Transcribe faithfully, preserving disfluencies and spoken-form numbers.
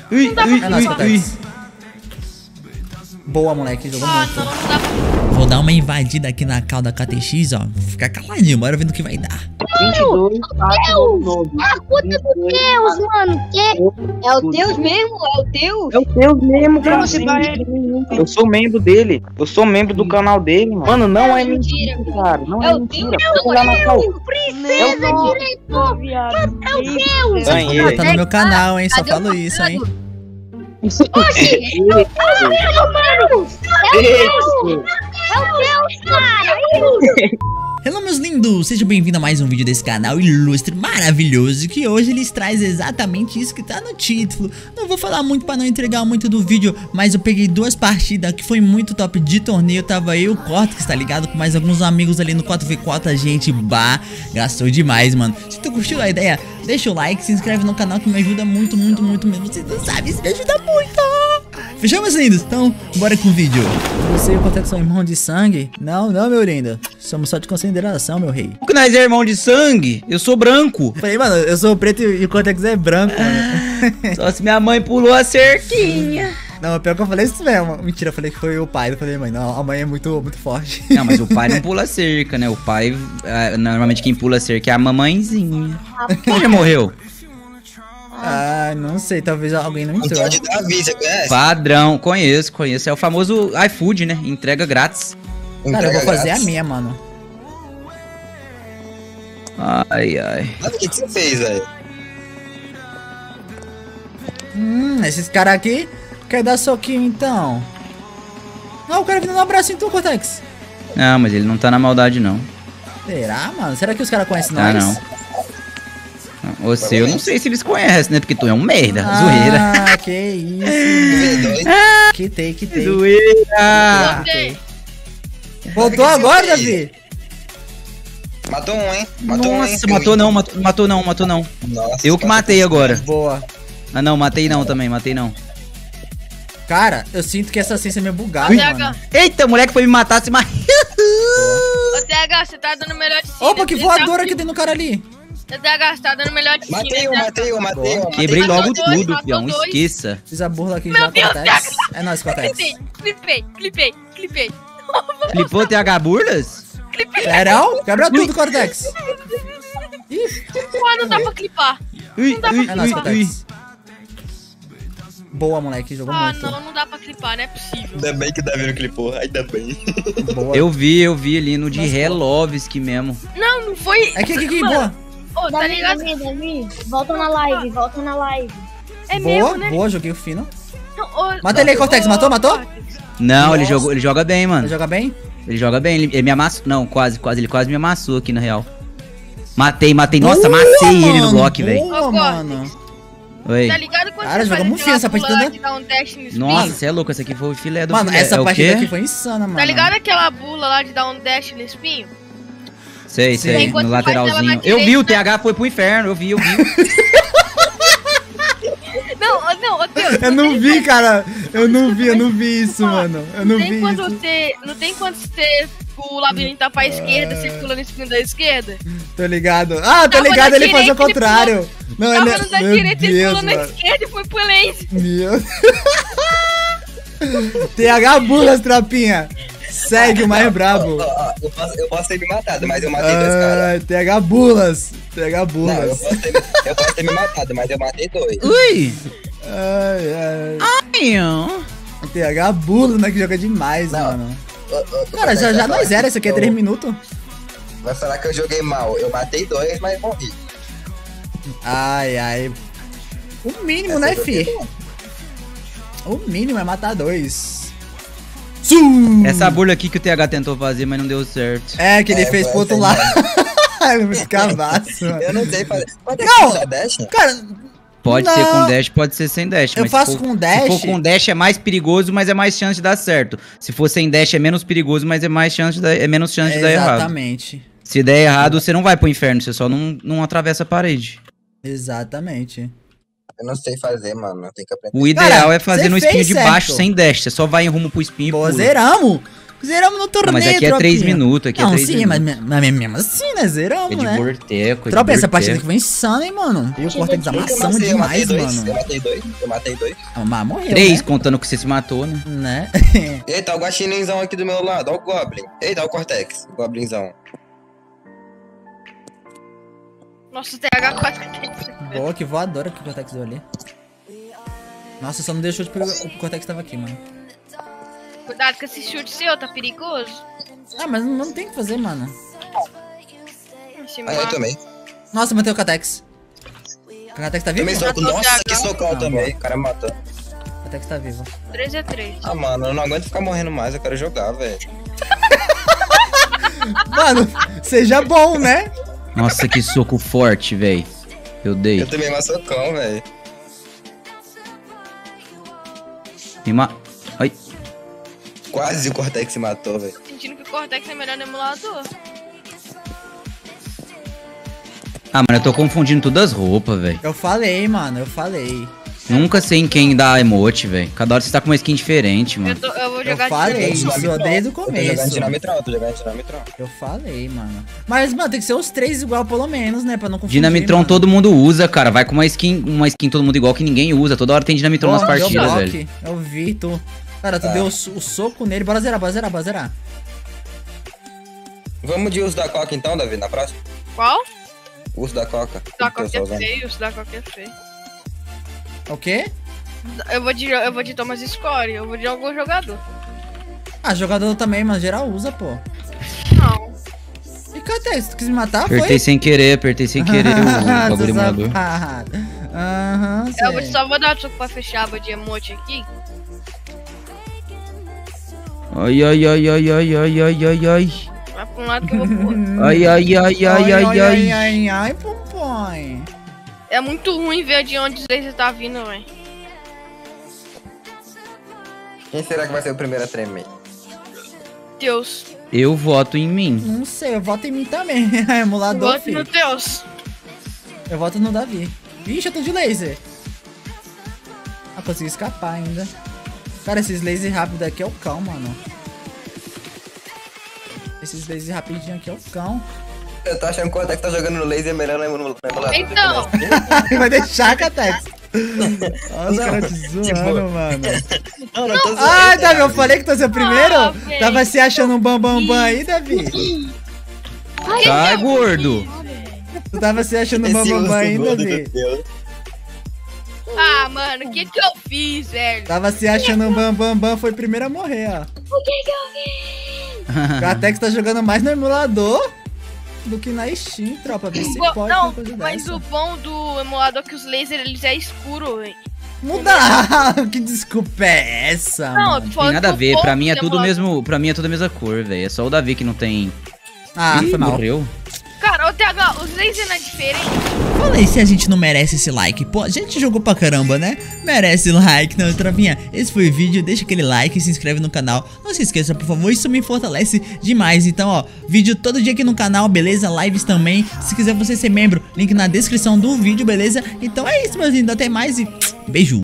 Ui, ui, É nóis, ui, ui. Boa, moleque, jogou Ah, muito. não, não dá pra... Vou dar uma invadida aqui na cal da K T X, ó. Ficar caladinho, bora vendo o que vai dar. vinte e dois, quatro, novo. É a conta do Deus, mano. Que? É o Deus mesmo? É o Deus? É o Deus mesmo, cara. Você vai- Eu sou membro dele. Eu sou membro do canal dele, mano. Mano, não é É mentira. mentira, cara. Não É é o mentira. Deus, Vou lá na cal. Princesa, diretor. É o Deus. Ganhei. Tá no meu canal, hein? Só Cadê o falo isso, hein? Oxi, é o Deus, mano. É o Deus. É o Deus, cara. Hello, meus lindos! Sejam bem-vindos a mais um vídeo desse canal ilustre, maravilhoso, que hoje eles traz exatamente isso que tá no título. Não vou falar muito pra não entregar muito do vídeo, mas eu peguei duas partidas que foi muito top de torneio. Tava eu, o Cortex, tá ligado? Com mais alguns amigos ali no quatro contra quatro, a gente, bah, gastou demais, mano. Se tu curtiu a ideia, deixa o like, se inscreve no canal que me ajuda muito, muito, muito mesmo. Vocês não sabem, isso me ajuda muito! Fechou, meus lindos? Então, bora com o vídeo. Você e o Cortex são irmãos de sangue? Não, não, meu lindo. Somos só de consideração, meu rei. Como que nós é irmão de sangue? Eu sou branco. Falei, mano, eu sou preto e o Cortex é branco, mano. Só se minha mãe pulou a cerquinha. Não, pior que eu falei isso mesmo. Mentira, eu falei que foi o pai. Eu falei, mãe, não, a mãe é muito, muito forte. Não, mas o pai não pula cerca, né? O pai, ah, normalmente quem pula cerca é a mamãezinha. Quem já morreu? Ah, não sei, talvez alguém não entrou. Antônio Davi, você conhece? Padrão, conheço, conheço. É o famoso iFood, né? Entrega grátis. Cara, eu vou fazer a grátis. minha, mano. Ai, ai. Davi, o que, que você fez, velho? Hum, esses caras aqui quer dar soquinho então. Não, o cara vindo no abraço em tu, Cortex. Não, mas ele não tá na maldade, não. Será, mano? Será que os caras conhecem Ah, nós? não. Você, eu não sei se eles conhecem, né? Porque tu é um merda, zoeira. Ah, que isso. Quitei, quitei. Zoeira! Voltei. Voltou agora, Davi? Matou um, hein? Matou um, hein? Nossa, matou não, matou, matou não, matou não. Nossa, Eu que matei agora. Boa. Ah, não, matei não também, matei não. Cara, eu sinto que essa ciência é meio bugada, Ui. mano. Eita, o moleque foi me matar, se mas... Ô, T H, você tá dando melhor de si. Opa, né? que Você voadora tá- que tem no cara ali. Ô, T H, você tá dando melhor de si. Matei um, né? matei um, matei um. Quebrei Matou logo dois, tudo, matou fião, dois. esqueça. Fiz a burla aqui Meu já, Deus, Cortex. É nóis, Cortex. Clipei, clipei, clipei, clipei. Flipou T H Burlas? Sério? Quebra tudo, Cortex. Ih, Pô, não dá pra clipar. Ui, dá pra ui, é nóis, ui, ui. Cortex. Boa, moleque, jogou Ah, muito. não, não dá pra clipar, não é possível. Ainda bem que o Davi não clipou, ainda bem. Boa. Eu vi, eu vi ali no de Nossa, Helovski mesmo. Não, não foi... É que, que, que, Mano, boa. Ô, tá Davi, ligado? Davi, Davi, volta na live, volta na live. É Boa, mesmo, né? boa, joguei o fino. Não, ô, Mata ele aí, Cortex, ô, matou, matou? Cortex. Não, ele, Nossa. jogou, ele joga bem, Vai mano. jogar bem? Ele joga bem, ele, ele me amassou. Não, quase, quase, ele quase me amassou aqui na real. Matei, matei. Nossa, Boa, amassei ele no mano, bloco, velho. Boa, Ô, mano. Oi. Tá ligado quando Cara, você joga faz muito aquela fino essa pula partida, lá né? de dar um dash no spin? Nossa, você é louco, essa aqui foi o filé do Mano, filé. essa é o partida quê? aqui foi insana, mano. Tá ligado aquela bula lá de dar um dash no espinho? Sei, Sim. sei, Enquanto no faz ela lateralzinho. na Eu vi, direita, o T H foi pro inferno, eu vi, eu vi. Não, ô, não, ô, Deus, Eu não vi, cara. Eu não vi, eu não vi isso, mano. Eu não tem vi quando isso. você. Não tem quando você. O labirinto tá pra esquerda, você pula no espinho da esquerda? Tô ligado. Ah, tô Tava ligado, na ele faz direita, o ele contrário. Não, Tava ele no da Meu direita, ele Deus, pulou na mano. esquerda e foi pro laser. Meu T H Bulas, trapinha. Segue o mais brabo. Ó, ó, eu, posso, eu posso ter me matado, mas eu matei dois caras. Ah, T H Bulas. T H Não, eu Bulas. posso, ter, eu posso ter me matado, mas eu matei dois. Ui! Ai, ai. Ai, ó. T H Bulas, né? Que joga demais, Não. mano. Ô, ô, Cara, já, já vai nós era, isso aqui é eu- três minutos. Vai falar que eu joguei mal. Eu matei dois, mas morri. Ai, ai. O mínimo, Essa né, eu joguei fi? bom. O mínimo é matar dois. Zum! Essa burla aqui que o T H tentou fazer, mas não deu certo. É, que ele É, fez foi pro outro assim lado. Ele é muito cavaço, mano. Eu não sei fazer. Quanto é Não! que você dash? Cara, Pode Não. ser com dash, pode ser sem dash. Eu mas faço se for, com dash. Se for com dash é mais perigoso, mas é mais chance de dar certo. Se for sem dash é menos perigoso, mas é mais chance de dar, é menos chance de dar errado. exatamente. Se der errado, você não vai pro inferno, você só não, não atravessa a parede. Exatamente. Eu não sei fazer, mano. Eu tenho que aprender. O ideal Cara, é fazer você no espinho fez de baixo, certo. sem dash. Você só vai em rumo pro espinho e Pô, pula. zeramos. Zeramos no torneio, Mas aqui é tropinha. três minutos, aqui é Não, três sim, minutos. mas, mas mesmo assim, né? Zeramos, É de né? borteco, é de Tropa, essa partida borteco. aqui foi insana, hein, mano. E o Cortex Eu amassamos matei, eu matei demais, dois, mano. eu matei dois, eu matei dois. Ah, mas morreu, Três, né? contando que você se matou, né? Né? Eita, o guaxinimzão aqui do meu lado, ó o Goblin. Eita, ó o Cortex, o Goblinzão. Nossa, o T H quatro tem que ser. Boa, que voadora que o Cortex deu ali. Nossa, só não deu chute porque o Cortex tava aqui, mano. Cuidado com esse chute seu, tá perigoso. Ah, mas não, não tem o que fazer, mano. Se Ah, eu mata. também. Nossa, matei o Cortex. O Cortex tá vivo? Também soco. Matou o Nossa, que T H. socão Ah, também. O cara matou. O Cortex tá vivo. três a três. Ah, mano, eu não aguento ficar morrendo mais, eu quero jogar, velho. Mano, seja bom, né? Nossa, que soco forte, velho. Eu dei. Eu também mais socão, velho. Me ma... Ai. Quase o Cortex se matou, velho. Sentindo que o Cortex é melhor no emulador. Ah, mano, eu tô confundindo todas as roupas, velho. Eu falei, mano, eu falei. Nunca sei em quem dá emote, velho. Cada hora você tá com uma skin diferente, Eu, mano. tô, eu vou Eu jogar falei de isso desde o Eu tô jogando começo. dinamitral, tô jogando dinamitral. Eu falei, mano. Mas, mano, tem que ser os três igual, pelo menos, né? Pra não confundir, Dinamitron mano. todo mundo usa, cara. Vai com uma skin, uma skin todo mundo igual que ninguém usa. Toda hora tem Dinamitron nas Pô, deu partidas, bloco. velho. Eu vi, tu. Cara, tu Ah. deu o, so- o soco nele. Bora zerar, bora zerar, bora zerar. Vamos de uso da Coca então, Davi, na próxima? Qual? Uso da Coca. O da que eu Coca tô é usando. feio, o da Coca é feio. O quê? Eu vou de, eu vou de Thomas Score, eu vou de algum jogador. Ah, jogador também, mano. Geral usa, pô. Não. E cadê? Tu quis me matar? Apertei Foi? sem querer, apertei sem querer o bagulho Seu emulador. safado. Aham, Eu vou, sei. só vou dar um soco pra fechar a aba de emote aqui. Ai, ai, ai, ai, ai, ai, ai, ai, ai. Vai pra um lado que eu vou pro outro. Ai, ai, ai, ai, ai, ai, ai. ai, ai, pompom. É muito ruim ver de onde os lasers tá vindo, velho. Quem será que vai ser o primeiro a tremer? Deus. Eu voto em mim. Não sei, eu voto em mim também. Emulador, Voto filho. no Deus. Eu voto no Davi. Vixe, eu tô de laser. Ah, consegui escapar ainda. Cara, esses lasers rápidos aqui é o cão, mano. Esses lasers rapidinho aqui é o cão. Eu tô achando que o Cortex tá jogando no laser melhor no no emulador. Então. Vai deixar, Catex. Olha os caras te zoando, mano. Não, não, tô zoando. Ai, Davi, eu falei que tu ia ser o primeiro? Ah, velho. Tava se achando um bambambam bam, bam aí, Davi? Sai, gordo. Tu tava se achando um Esse bambambam bam, bam aí, uso do Davi? Deus. Ah, mano, o que que eu fiz, velho? Tava se achando um bambambam, bam, bam, foi o primeiro a morrer, ó. O que que eu fiz? O Catex tá jogando mais no emulador do que na Steam, tropa. Vê se Bo- pode não, uma coisa mas dessa. o bom do emulador é que os lasers eles é escuro, velho. Não dá! Que desculpa é essa, Não, mano? foi Tem nada a o ver, bom pra mim é do tudo emulador. mesmo, pra mim é tudo a mesma cor, velho. É só o Davi que não tem. Ah, Ih, foi mal. morreu. Cara, o T H, os lasers não é diferente. Falei se a gente não merece esse like. Pô, a gente jogou pra caramba, né? Merece like, não, trovinha. Esse foi o vídeo, deixa aquele like, se inscreve no canal. Não se esqueça, por favor, isso me fortalece demais. Então, ó, vídeo todo dia aqui no canal, beleza? Lives também. Se quiser você ser membro, link na descrição do vídeo, beleza? Então é isso, meus lindos, até mais e beijo.